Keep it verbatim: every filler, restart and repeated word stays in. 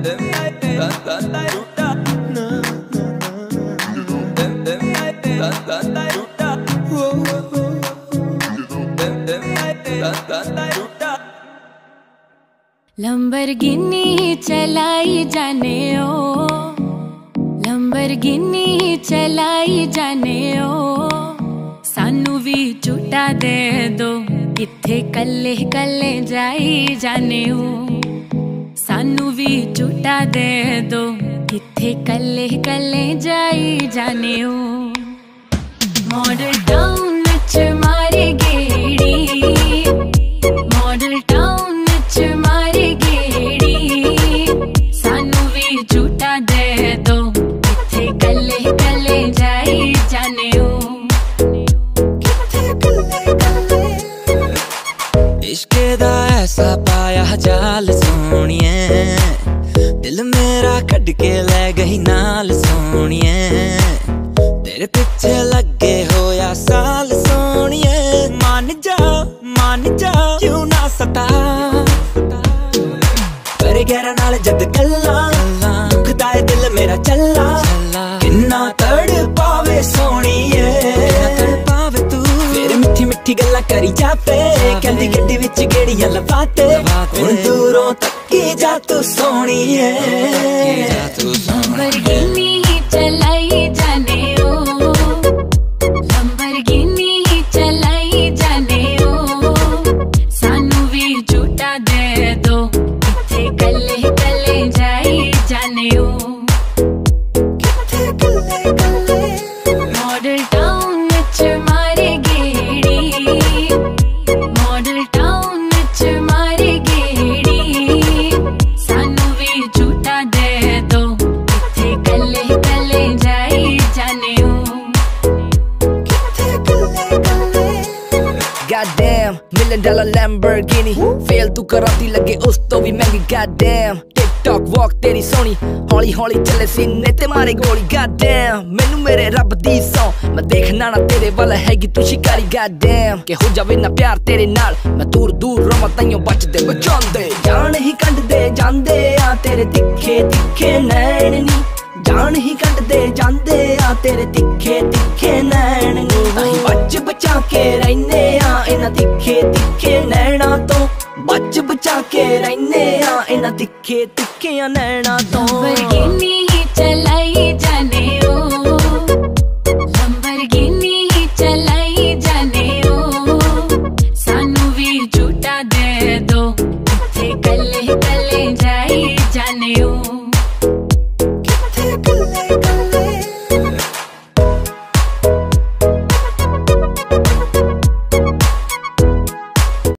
Lamborghini चलाई जाने ओ, Lamborghini चलाई जाने ओ, सानू भी झूठा दे दो, इत्थे कल्ले कल्ले जाई जाने ओ, सानू भी झूठा दे दो, इत्थे कल्ले कल्ले जाई जाने ओ। मॉडल टाउन च मारे गेड़ी, मॉडल टाउन च मारे गेड़ी, सानू भी झूठा दे दो, इत्थे कल्ले कल्ले जाई जाने ओ। इश्के दा ऐसा पाया जाल सोनिए, दिल मेरा कट के ले गई नाल सोनिए, तेरे पीछे लगे होया साल सोनिए, मान जा मान जा क्यों ना सता, करे गहरा नाल जद गल्ला, दुखदा है दिल मेरा चला, किन्ना तड़ पावे सोनिए, पावे तू फिर मिठी मिठी गल्ला करी जावे, कहंदी गड्डी विच गेड़ियां लवाते, हुण दूरों तक्की जा तू सोनिए। लंबरगिनी चलाई जाने ओ, लंबरगिनी चलाई जाने ओ, सानू भी झूठा दे दो, इत्थे कल्ले कल्ले जाई जाने ओ। मॉडल टाउन च मारे गेड़ी, मॉडल टाउन च मारे गेड़ी, सानू भी झूठा दे दो, इत्थे कल्ले कल्ले जाई जाने ओ। Goddamn, million dollar Lamborghini, fail तू कराती लगे उस तो भी महंगी। Goddamn, TikTok walk तेरी सोनी, हौली हौली चले सीने ते मारे गोली। Goddamn, मैनू मेरे रब दी सौ, मैं देखना ना तेरे वाला हैगी तू शिकारी। Goddamn, के हो जावे ना प्यार तेरे नाल, मैं दूर दूर रवां ताइयों बचदे बचांदे, जान ही कंड दे जांदे आ तेरे तिखे तिखे नैन नी, जान ही कट दे जांदे आ तेरे तिखे तिखे नैन नी, अहीं बच बचा के रहने आ इन्हां तिखे तिखे नैना तो, बच बचा के रहने आ इन्हां तिखे तिखे नैना तो। लंबरगिनी चल